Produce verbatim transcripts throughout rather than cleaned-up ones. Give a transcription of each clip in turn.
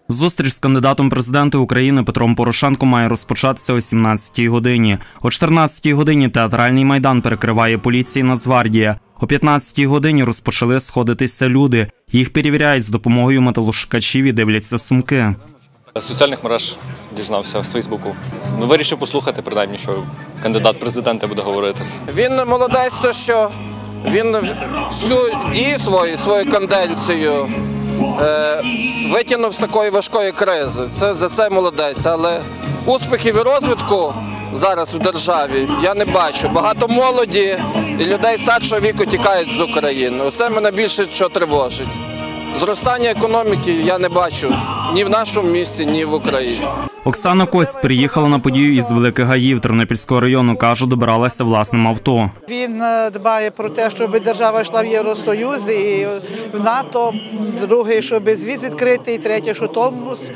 Зустріч з кандидатом президента України Петром Порошенком має розпочатися о сімнадцятій годині. О чотирнадцятій годині театральний майдан перекриває поліція і Нацгвардія. О п'ятнадцятій годині розпочали сходитися люди. Їх перевіряють з допомогою металошукачів і дивляться сумки. З соціальних мереж дізнався, з Фейсбуку. Ну, вирішив послухати, принаймні, що кандидат президента буде говорити. Він молодець, то що він всю дію свою, свою канденцію е, витягнув з такої важкої кризи. Це, за це молодець, але успіхів і розвитку зараз в державі я не бачу. Багато молоді і людей старшого віку тікають з України. Оце мене більше що тривожить. Зростання економіки я не бачу ні в нашому місті, ні в Україні. Оксана Кость приїхала на подію із Великих Гаїв Тернопільського району. Каже, добиралася власним авто. Він дбає про те, щоб держава йшла в Євросоюз і в НАТО. Другий, щоб безвіз відкритий. Третє, що Томос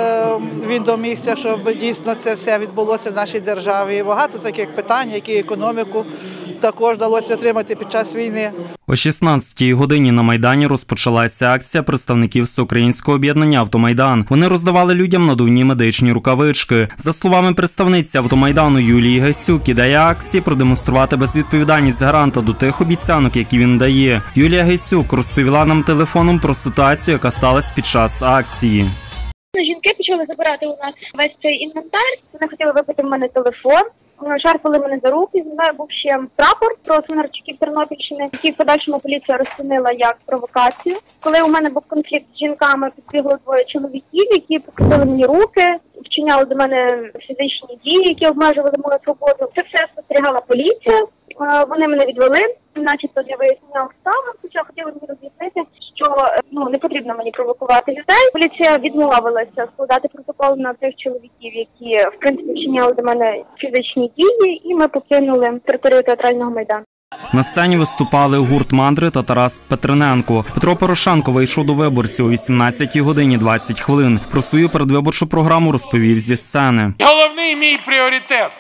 він домігся, щоб дійсно це все відбулося в нашій державі. І багато таких питань, які економіку також вдалося отримати під час війни. О шістнадцятій годині на Майдані розпочалася акція представників Всеукраїнського об'єднання «Автомайдан». Вони роздавали людям надувні медичні рукавички. За словами представниці «Автомайдану» Юлії Гайсюк, ідея акції – продемонструвати безвідповідальність гаранта до тих обіцянок, які він дає. Юлія Гайсюк розповіла нам телефоном про ситуацію, яка сталася під час акції. Жінки почали забирати у нас весь цей інвентар, вони хотіли випити в мене телефон. Шарпали мене за руки, зі мною був ще прапор про свинарчуків Тернопільщини, який в подальшому поліція розцінила як провокацію. Коли у мене був конфлікт з жінками, підбігло двоє чоловіків, які покрутили мені руки, вчиняли до мене фізичні дії, які обмежували мою свободу. Це все спостерігала поліція. Вони мене відвели, начебто для вияснення обставин, хоча хотіли мені роз'яснити, що ну, не потрібно мені провокувати людей. Поліція відмовилася складати протокол на тих чоловіків, які, в принципі, вчиняли до мене фізичні дії, і ми покинули територію театрального майдану. На сцені виступали гурт «Мандри» та Тарас Петрененко. Петро Порошенко вийшов до виборців о вісімнадцятій годині двадцять хвилин. Про свою передвиборчу програму розповів зі сцени. Головний мій пріоритет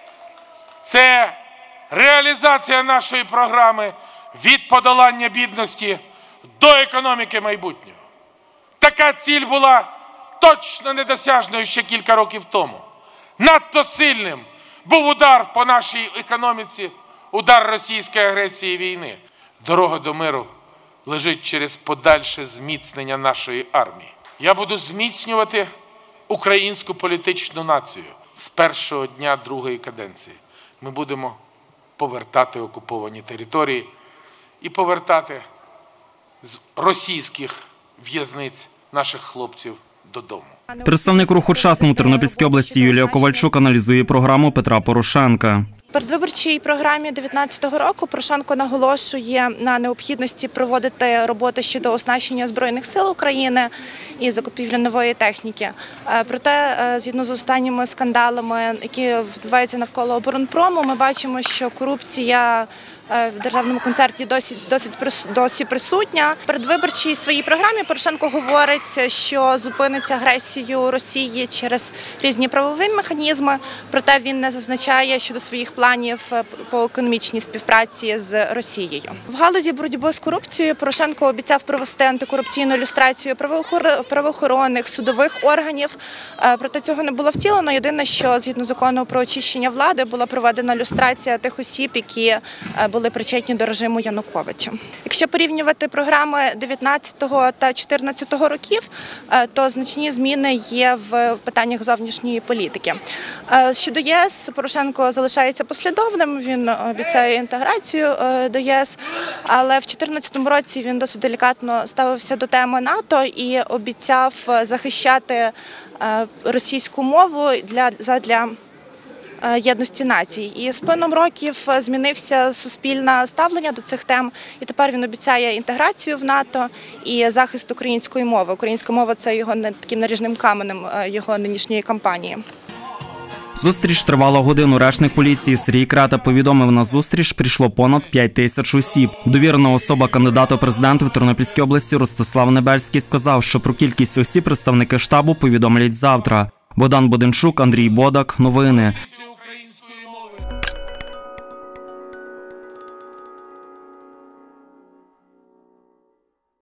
– це реалізація нашої програми від подолання бідності до економіки майбутнього. Така ціль була точно недосяжною ще кілька років тому. Надто сильним був удар по нашій економіці, удар російської агресії і війни. Дорога до миру лежить через подальше зміцнення нашої армії. Я буду зміцнювати українську політичну націю з першого дня другої каденції. Ми будемо повертати окуповані території і повертати з російських в'язниць наших хлопців додому. Представник руху «Часно» у Тернопільській області Юлія Ковальчук аналізує програму Петра Порошенка. В передвиборчій програмі дев'ятнадцятого року Порошенко наголошує на необхідності проводити роботи щодо оснащення Збройних сил України і закупівлі нової техніки. Проте, згідно з останніми скандалами, які відбуваються навколо оборонпрому, ми бачимо, що корупція в державному концерті досі, досить, досі присутня. В передвиборчій своїй програмі Порошенко говорить, що зупинить агресію Росії через різні правові механізми, проте він не зазначає щодо своїх планів по економічній співпраці з Росією. В галузі боротьби з корупцією Порошенко обіцяв провести антикорупційну люстрацію правоохоронних, судових органів, проте цього не було втілено. Єдине, що згідно закону про очищення влади була проведена люстрація тих осіб, які були причетні до режиму Януковича. Якщо порівнювати програми дев'ятнадцятого та чотирнадцятого років, то значні зміни є в питаннях зовнішньої політики. Щодо ЄС, Порошенко залишається послідовним, він обіцяє інтеграцію до ЄС, але в дві тисячі чотирнадцятому році він досить делікатно ставився до теми НАТО і обіцяв захищати російську мову для, задля єдності націй. І з плином років змінився суспільне ставлення до цих тем, і тепер він обіцяє інтеграцію в НАТО і захист української мови. Українська мова – це його таким наріжним каменем його нинішньої кампанії. Зустріч тривала годину. Речник поліції Сергій Крета повідомив, на зустріч прийшло понад п'ять тисяч осіб. Довірена особа кандидата у президенти в Тернопільській області Ростислав Небельський сказав, що про кількість осіб представники штабу повідомлять завтра. Богдан Боденчук, Андрій Бодак. Новини.